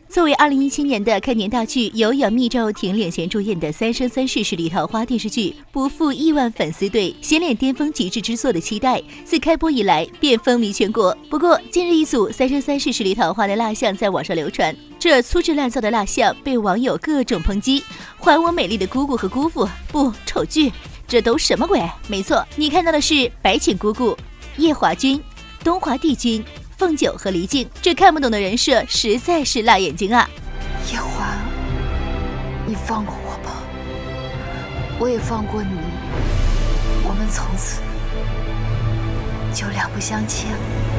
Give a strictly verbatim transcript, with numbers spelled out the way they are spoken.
作为二零一七年的开年大剧，由杨幂、赵又廷领衔主演的《三生三世十里桃花》电视剧，不负亿万粉丝对显脸巅峰极致之作的期待，自开播以来便风靡全国。不过，近日一组《三生三世十里桃花》的蜡像在网上流传，这粗制滥造的蜡像被网友各种抨击，还我美丽的姑姑和姑父，不丑剧，这都什么鬼？没错，你看到的是白浅姑姑、叶华君、东华帝君、凤九和黎静，这看不懂的人设实在是辣眼睛啊！ 叶华，你放过我吧，我也放过你，我们从此就两不相欠了。